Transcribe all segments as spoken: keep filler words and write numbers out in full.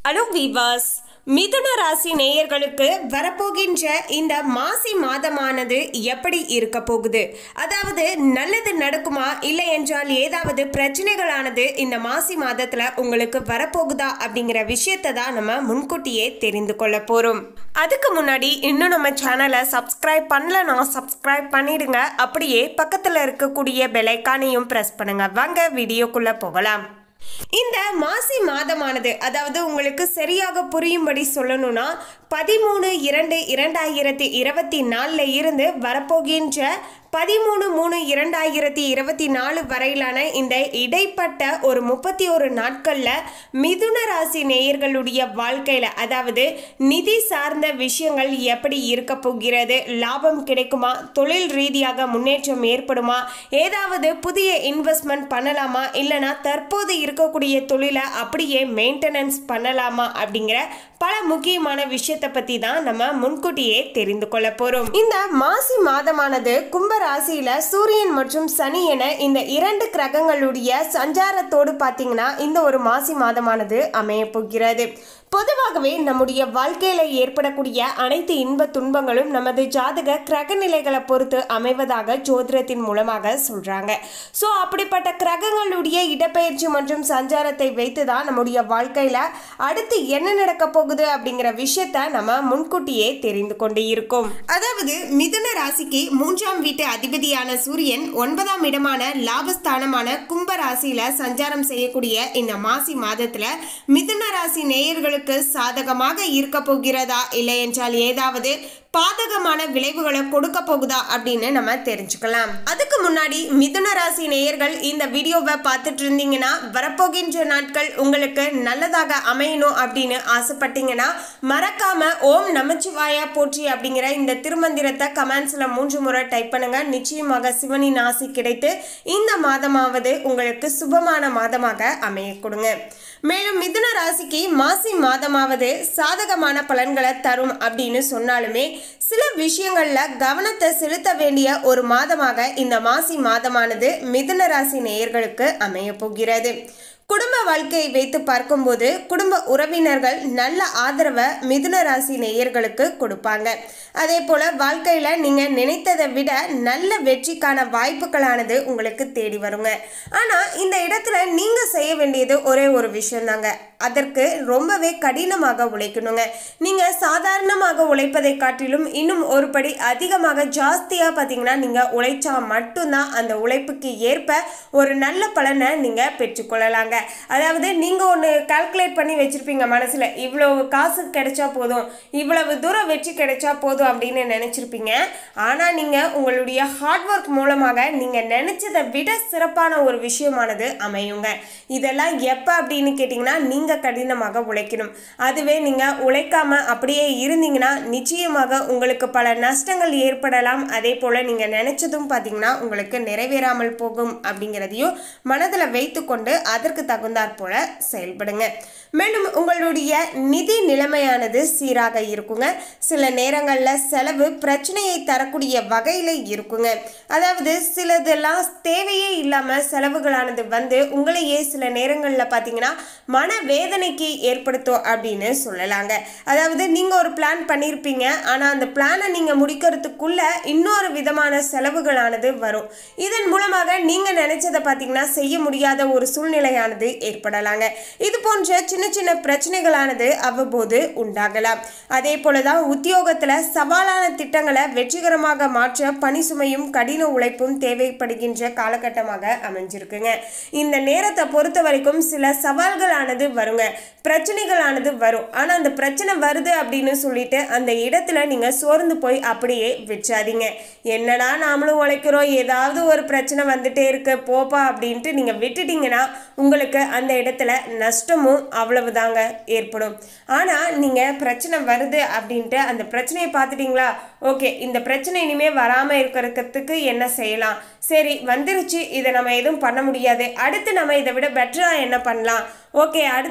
Hello viewers, மிதுன ராசி நேயர்களுக்கு வரப்போகின்ற இந்த மாசி மாதமானது எப்படி இருக்க போகுது? அதாவது நல்லது நடக்குமா, இல்லை என்றால் ஏதாவது பிரச்சனைகளானது இந்த மாசி மாதத்துல உங்களுக்கு வரப்போகுதா அப்படிங்கிற விஷயத்தை தான் நம்ம முன்கூட்டியே தெரிந்து கொள்ள போறோம். அதுக்கு முன்னாடி இன்னும் நம்ம சேனலை சப்ஸ்கிரைப் பண்ணலன்னா சப்ஸ்கிரைப் பண்ணிடுங்க. அப்படியே பக்கத்துல இருக்கக்கூடிய பெல் ஐகானையும் பிரஸ் பண்ணுங்க. வாங்க வீடியோக்குள்ள போகலாம். இந்த மாசி மாதமானது, அதாவது உங்களுக்கு சரியாக புரியும்படி சொல்லணும்னா, பதிமூணு இரண்டு இரண்டாயிரத்தி இருபத்தி நாலுல இருந்து வரப்போகின்ற பதிமூணு மூணு இரண்டாயிரத்தி இருபத்தி நாலு வரையிலான இந்த இடைப்பட்ட ஒரு முப்பத்தி ஒரு நாட்கள்ல மிதுன ராசி நேயர்களுடைய வாழ்க்கையில, அதாவது நிதி சார்ந்த விஷயங்கள் எப்படி இருக்க போகிறது, லாபம் கிடைக்குமா, தொழில் ரீதியாக முன்னேற்றம் ஏற்படுமா, ஏதாவது புதிய இன்வெஸ்ட்மெண்ட் பண்ணலாமா, இல்லைனா தற்போது இருக்கக்கூடிய தொழிலை அப்படியே மெயின்டெனன்ஸ் பண்ணலாமா அப்படிங்கிற பல முக்கியமான விஷயத்தை பத்தி தான் நம்ம முன்கூட்டியே தெரிந்து கொள்ள போறோம். இந்த மாசி மாதமானது கும்ப ராசியில சூரியன் மற்றும் சனி என இந்த இரண்டு கிரகங்களுடைய சஞ்சாரத்தோடு பார்த்தீங்கன்னா இந்த ஒரு மாசி மாதமானது அமைய போகிறது. பொதுவாகவே நம்முடைய வாழ்க்கையில ஏற்படக்கூடிய அனைத்து இன்ப துன்பங்களும் நமது ஜாதக கிரக நிலைகளை பொறுத்து அமைவதாக ஜோதிடத்தின் மூலமாக சொல்றாங்க. ஸோ அப்படிப்பட்ட கிரகங்களுடைய இடப்பெயர்ச்சி மற்றும் சஞ்சாரத்தை வைத்து தான் நம்முடைய வாழ்க்கையில அடுத்து என்ன நடக்க போகுது அப்படிங்கிற விஷயத்த நம்ம முன்கூட்டியே தெரிந்து கொண்டு இருக்கோம். அதாவது மிதுன ராசிக்கு மூன்றாம் வீட்டு அதிபதியான சூரியன் ஒன்பதாம் இடமான லாபஸ்தானமான கும்ப ராசியில சஞ்சாரம் செய்யக்கூடிய இந்த மாசி மாதத்துல மிதுன ராசி நேயர்களுக்கு சாதகமாக இருக்க போகிறதா, இல்லை என்றால் ஏதாவது பாதகமான விளைவுகளை கொடுக்க போகுதா அப்படின்னு நம்ம தெரிஞ்சுக்கலாம். அதுக்கு முன்னாடி மிதுன ராசி நேயர்கள் இந்த வீடியோவை பார்த்துட்டு இருந்தீங்கன்னா, வரப்போகின்ற நாட்கள் உங்களுக்கு நல்லதாக அமையணும் அப்படின்னு ஆசைப்பட்டீங்கன்னா மறக்காம ஓம் நமச்சிவாயா போற்றி அப்படிங்கிற இந்த திருமந்திரத்தை கமெண்ட்ஸ்ல மூன்று முறை டைப் பண்ணுங்க. நிச்சயமாக சிவனின் ஆசி கிடைத்து இந்த மாதமாவது உங்களுக்கு சுபமான மாதமாக அமைய கொடுங்க. மேலும் மிதுன ராசிக்கு மாசி மாதமாவது சாதகமான பலன்களை தரும் அப்படின்னு சொன்னாலுமே சில விஷயங்கள்ல கவனத்தை செலுத்த வேண்டிய ஒரு மாதமாக இந்த மாசி மாதமானது மிதுன ராசி நேயர்களுக்கு அமைய போகிறது. குடும்ப வாழ்க்கையை வைத்து பார்க்கும்போது குடும்ப உறவினர்கள் நல்ல ஆதரவை மிதுன ராசி நேயர்களுக்கு கொடுப்பாங்க. அதே போல வாழ்க்கையில நீங்க நினைத்ததை விட நல்ல வெற்றிக்கான வாய்ப்புகளானது உங்களுக்கு தேடி வருங்க. ஆனா இந்த இடத்துல நீங்க செய்ய வேண்டியது ஒரே ஒரு விஷயம் தாங்க. அதற்கு ரொம்பவே கடினமாக உழைக்கணுங்க. நீங்க சாதாரணமாக உழைப்பதை காட்டிலும் இன்னும் ஒரு படி அதிகமாக ஜாஸ்தியா பார்த்தீங்கன்னா நீங்க உழைச்சா மட்டும்தான் அந்த உழைப்புக்கு ஏற்ப ஒரு நல்ல பலனை நீங்க பெற்றுக்கொள்ளலாங்க. அதாவது நீங்க ஒன்று கால்குலேட் பண்ணி வச்சிருப்பீங்க மனசுல, இவ்வளவு காசு கிடைச்சா போதும், இவ்வளவு தூரம் வெற்றி கிடைச்சா போதும் அப்படின்னு நினைச்சிருப்பீங்க. ஆனா நீங்க உங்களுடைய ஹார்ட் ஒர்க் மூலமாக நீங்க நினைச்சதை விட சிறப்பான ஒரு விஷயமானது அமையுங்க. இதெல்லாம் எப்ப அப்படின்னு கேட்டீங்கன்னா நீங்க கடினமாக உழைக்கணும். அதுவே நீங்க உழைக்காம அப்படியே இருந்தீங்கன்னா நிச்சயமாக உங்களுக்கு பல நஷ்டங்கள் ஏற்படலாம். அதே போல நீங்க நினைச்சதும் பார்த்தீங்கன்னா உங்களுக்கு நிறைவேறாமல் போகும் அப்படிங்கிறதையும் மனதில் வைத்துக்கொண்டு அதற்கு தகுந்தாற் போல செயல்படுங்க. மேலும் உங்களுடைய நிதி நிலைமையானது சீராக இருக்குங்க. சில நேரங்களில் செலவு பிரச்சனையை தரக்கூடிய வகையில் இருக்குங்க. அதாவது சிலதெல்லாம் தேவையே இல்லாமல் செலவுகளானது வந்து உங்களையே சில நேரங்களில் பார்த்தீங்கன்னா மன வேதனைக்கு ஏற்படுத்தும் அப்படின்னு சொல்லலாங்க. அதாவது நீங்கள் ஒரு பிளான் பண்ணியிருப்பீங்க, ஆனால் அந்த பிளானை நீங்கள் முடிக்கிறதுக்குள்ள இன்னொரு விதமான செலவுகளானது வரும். இதன் மூலமாக நீங்கள் நினைச்சதை பார்த்தீங்கன்னா செய்ய முடியாத ஒரு சூழ்நிலையானது ஏற்படலாங்க. இது போன்ற சின்ன சின்ன பிரச்சனைகளானது அவ்வப்போது உண்டாகலாம். அதே போலதான் உத்தியோகத்துல சவாலான திட்டங்களை வெற்றிகரமாக மாற்ற பணி சுமையும் கடின உழைப்பும் தேவைப்படுகின்ற காலகட்டமாக அமைஞ்சிருக்குங்க. இந்த நேரத்தை பொறுத்த வரைக்கும் சில சவால்களானது வருங்க, பிரச்சனைகளானது வரும். ஆனா அந்த பிரச்சனை வருது அப்படின்னு சொல்லிட்டு அந்த இடத்துல நீங்க சோர்ந்து போய் அப்படியே விற்றாதீங்க. என்னடா நாமளும் உழைக்கிறோம், ஏதாவது ஒரு பிரச்சனை வந்துட்டே இருக்கு போப்பா அப்படின்ட்டு நீங்க விட்டுட்டீங்கன்னா உங்களுக்கு அந்த இடத்துல நஷ்டமும் அவ்வளவுதாங்க ஏற்படும். ஆனா நீங்க பிரச்சனை வருது அப்படின்ட்டு அந்த பிரச்சனையை பார்த்துட்டீங்களா, ஓகே இந்த பிரச்சனை இனிமே வராம இருக்கிறதுக்கு என்ன செய்யலாம், சரி வந்துருச்சு, இதை நம்ம எதுவும் பண்ண முடியாது, அடுத்து நம்ம இதை விட பெட்டரா என்ன பண்ணலாம், ஓகே அடுத்த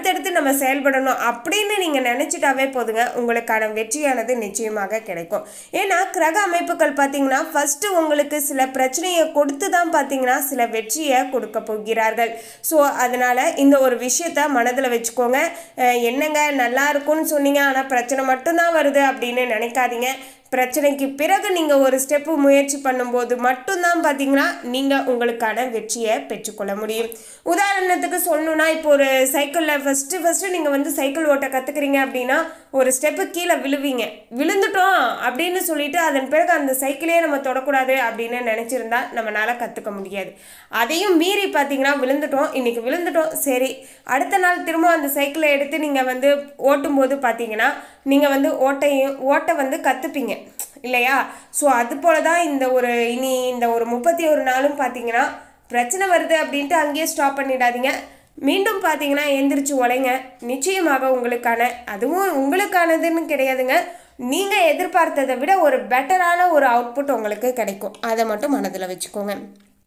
அடுத்தடுத்து நம்ம செயல்படணும் அப்படின்னு நீங்கள் நினச்சிட்டாவே போதுங்க, உங்களுக்கான வெற்றியானது நிச்சயமாக கிடைக்கும். ஏன்னா கிரக அமைப்புகள் பார்த்தீங்கன்னா ஃபஸ்ட்டு உங்களுக்கு சில பிரச்சனையை கொடுத்து தான் பார்த்தீங்கன்னா சில வெற்றியை கொடுக்க போகிறார்கள். ஸோ அதனால் இந்த ஒரு விஷயத்த மனதில் வச்சுக்கோங்க. என்னங்க நல்லா இருக்கும்னு சொன்னீங்க, ஆனால் பிரச்சனை மட்டும்தான் வருது அப்படின்னு நினைக்காதீங்க. பிரச்சனைக்கு பிறகு நீங்கள் ஒரு ஸ்டெப்பு முயற்சி பண்ணும்போது மட்டும்தான் பார்த்தீங்கன்னா நீங்கள் உங்களுக்கான வெற்றியை பெற்றுக்கொள்ள முடியும். உதாரணத்துக்கு சொல்லணுன்னா, இப்போ ஒரு சைக்கிளில் ஃபஸ்ட்டு ஃபஸ்ட்டு நீங்கள் வந்து சைக்கிள் ஓட்ட கற்றுக்குறீங்க அப்படின்னா ஒரு ஸ்டெப்பு கீழே விழுவீங்க. விழுந்துட்டோம் அப்படின்னு சொல்லிட்டு அதன் பிறகு அந்த சைக்கிளே நம்ம தொடக்கூடாது அப்படின்னு நினச்சிருந்தா நம்மளால் கற்றுக்க முடியாது. அதையும் மீறி பார்த்தீங்கன்னா விழுந்துட்டோம், இன்றைக்கி விழுந்துட்டோம், சரி அடுத்த நாள் திரும்ப அந்த சைக்கிளை எடுத்து நீங்கள் வந்து ஓட்டும்போது பார்த்தீங்கன்னா நீங்கள் வந்து ஓட்டையும் ஓட்ட வந்து கற்றுப்பீங்க இல்லையா? ஸோ அது போல தான் இந்த ஒரு இனி இந்த ஒரு முப்பத்தி ஒரு நாளும் பார்த்தீங்கன்னா பிரச்சனை வருது அப்படின்ட்டு அங்கேயே ஸ்டாப் பண்ணிடாதீங்க. மீண்டும் பார்த்தீங்கன்னா எந்திரிச்சு உழைங்க. நிச்சயமாக உங்களுக்கான, அதுவும் உங்களுக்கானதுன்னு கிடையாதுங்க, நீங்கள் எதிர்பார்த்ததை விட ஒரு பெட்டரான ஒரு அவுட்புட் உங்களுக்கு கிடைக்கும். அதை மட்டும் மனதில் வச்சுக்கோங்க.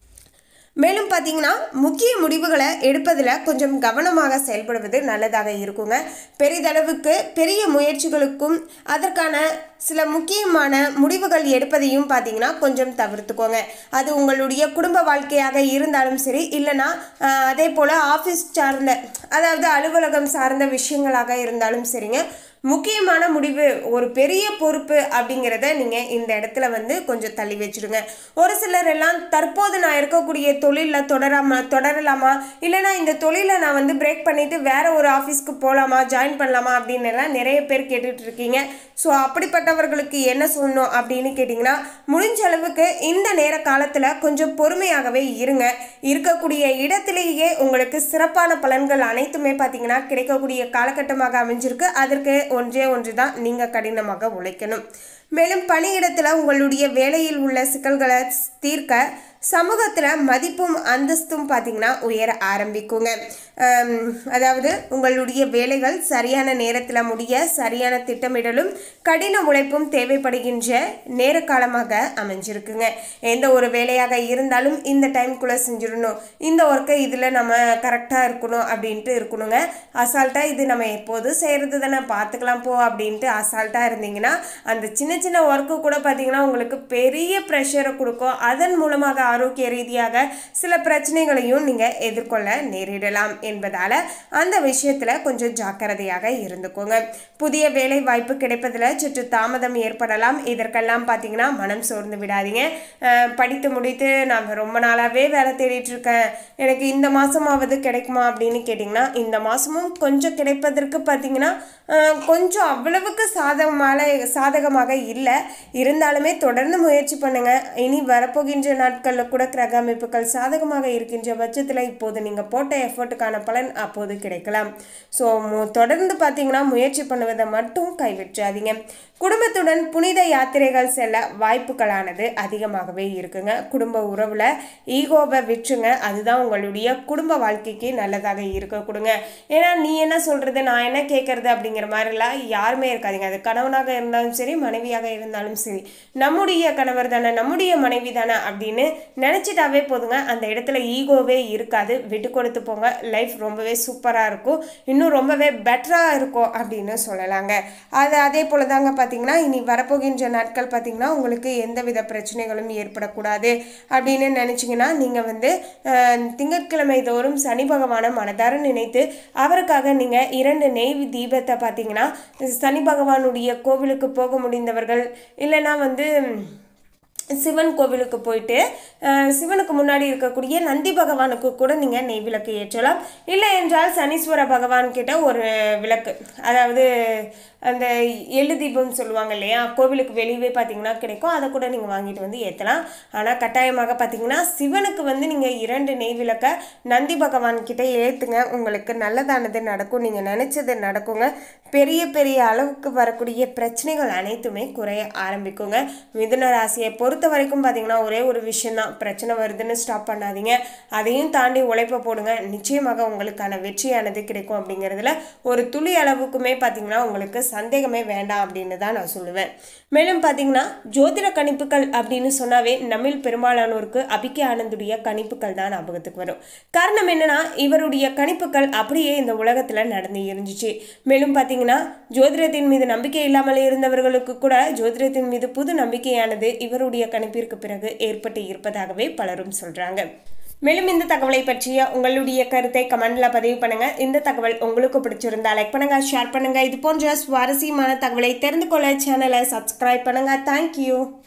மேலும் பார்த்தீங்கன்னா முக்கிய முடிவுகளை எடுப்பதில் கொஞ்சம் கவனமாக செயல்படுவது நல்லதாக இருக்குங்க. பெரிதளவுக்கு பெரிய முயற்சிகளுக்கும் அதற்கான சில முக்கியமான முடிவுகள் எடுப்பதையும் பார்த்தீங்கன்னா கொஞ்சம் தவிர்த்துக்கோங்க. அது உங்களுடைய குடும்ப வாழ்க்கையாக இருந்தாலும் சரி, இல்லைனா அதே போல் ஆஃபீஸ் சார்ந்த, அதாவது அலுவலகம் சார்ந்த விஷயங்களாக இருந்தாலும் சரிங்க, முக்கியமான முடிவு, ஒரு பெரிய பொறுப்பு அப்படிங்கிறத நீங்கள் இந்த இடத்துல வந்து கொஞ்சம் தள்ளி வச்சுடுங்க. ஒரு சிலர் எல்லாம் தற்போது நான் இருக்கக்கூடிய தொழிலில் தொடராமா தொடரலாமா இல்லைனா இந்த தொழிலை நான் வந்து பிரேக் பண்ணிவிட்டு வேறு ஒரு ஆஃபீஸ்க்கு போகலாமா, ஜாயின் பண்ணலாமா அப்படின்னு எல்லாம் நிறைய பேர் கேட்டுட்டு இருக்கீங்க. ஸோ அப்படிப்பட்டவர்களுக்கு என்ன சொல்லணும் அப்படின்னு கேட்டிங்கன்னா, முடிஞ்ச அளவுக்கு இந்த நேர காலத்தில் கொஞ்சம் பொறுமையாகவே இருங்க. இருக்கக்கூடிய இடத்திலேயே உங்களுக்கு சிறப்பான பலன்கள் அனைத்துமே பார்த்தீங்கன்னா கிடைக்கக்கூடிய காலகட்டமாக அமைஞ்சிருக்கு. அதற்கு ஒன்றே ஒன்று தான், நீங்கள் கடினமாக உழைக்கணும். மேலும் பணியிடத்தில் உங்களுடைய வேலையில் உள்ள சிக்கல்களை தீர்க்க சமூகத்தில் மதிப்பும் அந்தஸ்தும் பார்த்திங்கன்னா உயர ஆரம்பிக்குங்க. அதாவது உங்களுடைய வேலைகள் சரியான நேரத்தில் முடிய சரியான திட்டமிடலும் கடின உழைப்பும் தேவைப்படுகின்ற நேர காலமாக அமைஞ்சிருக்குங்க. எந்த ஒரு வேலையாக இருந்தாலும் இந்த டைம்குள்ளே செஞ்சிடணும், இந்த ஒர்க்கை இதில் நம்ம கரெக்டாக இருக்கணும் அப்படின்ட்டு இருக்கணுங்க. அசால்ட்டாக இது நம்ம எப்போதும் செய்கிறது தானே, பார்த்துக்கலாம் போ அப்படின்ட்டு அசால்ட்டாக இருந்தீங்கன்னா அந்த சின்ன சின்ன ஒர்க்கு கூட பார்த்திங்கன்னா உங்களுக்கு பெரிய ப்ரெஷரை கொடுக்கும். அதன் மூலமாக ஆரோக்கிய ரீதியாக சில பிரச்சனைகளையும் நீங்கள் எதிர்கொள்ள நேரிடலாம் என்பதால் அந்த விஷயத்தில் கொஞ்சம் ஜாக்கிரதையாக இருந்துக்கோங்க. புதிய வேலை வாய்ப்பு கிடைப்பதில் சற்று தாமதம் ஏற்படலாம். இதற்கெல்லாம் பார்த்தீங்கன்னா மனம் சோர்ந்து விடாதீங்க. படித்து முடித்து நான் ரொம்ப நாளாகவே வேலை தேடிட்டு இருக்கேன், எனக்கு இந்த மாதமாவது கிடைக்குமா அப்படின்னு கேட்டிங்கன்னா, இந்த மாதமும் கொஞ்சம் கிடைப்பதற்கு பார்த்தீங்கன்னா கொஞ்சம் அவ்வளவுக்கு சாதகமான சாதகமாக இல்லை. இருந்தாலுமே தொடர்ந்து முயற்சி பண்ணுங்கள். இனி வரப்போகின்ற நாட்களில் கூட கிரக அமைப்புகள் சாதகமாக இருக்கின்ற பட்சத்தில் இப்போது நீங்கள் போட்ட எஃபர்ட்டுக்கான பலன் அப்போது கிடைக்கலாம். ஸோ தொடர்ந்து பார்த்தீங்கன்னா முயற்சி பண்ணுவதை மட்டும் கைவிட்றாதீங்க. குடும்பத்துடன் புனித யாத்திரைகள் செல்ல வாய்ப்புகளானது அதிகமாகவே இருக்குங்க. குடும்ப உறவில் ஈகோவை விட்டுருங்க, அதுதான் உங்களுடைய குடும்ப வாழ்க்கைக்கு நல்லதாக இருக்க கொடுங்க. ஏன்னா நீ என்ன சொல்கிறது, நான் என்ன கேட்குறது அப்படிங்கிற மாதிரிலாம் யாருமே இருக்காதீங்க. அது கணவனாக இருந்தாலும் சரி, மனைவியாக இருந்தாலும் சரி, நம்முடைய கணவர் தானே, நம்முடைய மனைவி தானே அப்படின்னு நினச்சிட்டாவே போதுங்க. அந்த இடத்துல ஈகோவே இருக்காது. விட்டு கொடுத்து போங்க, லைஃப் ரொம்பவே சூப்பராக இருக்கும், இன்னும் ரொம்பவே பெட்டராக இருக்கும் அப்படின்னு சொல்லலாங்க. அது அதே போல் தாங்க பார்த்தீங்கன்னா இனி வரப்போகின்ற நாட்கள் பார்த்தீங்கன்னா உங்களுக்கு எந்தவித பிரச்சனைகளும் ஏற்படக்கூடாது அப்படின்னு நினச்சிங்கன்னா நீங்கள் வந்து திங்கட்கிழமை தோறும் சனி பகவானை மனதார நினைத்து அவருக்காக நீங்கள் இரண்டு நெய் தீபத்தை பார்த்தீங்கன்னா சனி பகவானுடைய கோவிலுக்கு போக முடிந்தவர்கள், இல்லைன்னா வந்து சிவன் கோவிலுக்கு போயிட்டு சிவனுக்கு முன்னாடி இருக்கக்கூடிய நந்தி பகவானுக்கு கூட நீங்கள் நெய் விளக்கு ஏற்றலாம். இல்லை என்றால் சனீஸ்வர பகவான் கிட்ட ஒரு விளக்கு, அதாவது அந்த எள்ளு தீபம்னு சொல்லுவாங்க இல்லையா, கோவிலுக்கு வெளியே பார்த்தீங்கன்னா கிடைக்கும், அதை கூட நீங்கள் வாங்கிட்டு வந்து ஏற்றலாம். ஆனால் கட்டாயமாக பார்த்தீங்கன்னா சிவனுக்கு வந்து நீங்கள் இரண்டு நெய் விளக்கை நந்தி பகவான் கிட்ட ஏற்றுங்க. உங்களுக்கு நல்லதானது நடக்கும், நீங்கள் நினச்சது நடக்குங்க. பெரிய பெரிய அளவுக்கு வரக்கூடிய பிரச்சனைகள் அனைத்துமே குறைய ஆரம்பிக்குங்க. மிதுன ராசியை பொறுத்த வரைக்கும் பார்த்தீங்கன்னா ஒரே ஒரு விஷயம்தான், பிரச்சனை வருதுன்னு ஸ்டாப் பண்ணாதீங்க, அதையும் தாண்டி உழைப்ப போடுங்க. நிச்சயமாக உங்களுக்கான வெற்றியானது கிடைக்கும். அப்படிங்கிறதுல ஒரு துளி அளவுக்குமே பார்த்தீங்கன்னா உங்களுக்கு சந்தேகமே வேண்டாம் அப்படின்னு தான் நான் சொல்லுவேன். மேலும் பார்த்தீங்கன்னா ஜோதிட கணிப்புகள் அப்படின்னு சொன்னாவே நம்மில் பெரும்பாலானோருக்கு அபிகே ஆனந்துடைய கணிப்புகள் தான் ஞாபகத்துக்கு வரும். காரணம் என்னன்னா இவருடைய கணிப்புகள் அப்படியே இந்த உலகத்தில் நடந்து இருந்துச்சு. மேலும் பார்த்தீங்கன்னா ஜோதிடத்தின் மீது நம்பிக்கை இல்லாமல் இருந்தவர்களுக்கு கூட ஜோதிடத்தின் மீது புது நம்பிக்கையானது இவருடைய கணிப்பிற்கு பிறகு ஏற்பட்டு இருப்பதாகவே பலரும் சொல்றாங்க. மேலும் இந்த தகவலை பற்றிய உங்களுடைய கருத்தை கமெண்ட்ல பதிவு பண்ணுங்க. இந்த தகவல் உங்களுக்கு பிடிச்சிருந்தா லைக் பண்ணுங்க, ஷேர் பண்ணுங்க. இது போன்ற சுவாரஸ்யமான தகவலை தெரிந்து கொள்ள சேனலை சப்ஸ்கிரைப் பண்ணுங்க. தேங்க்யூ.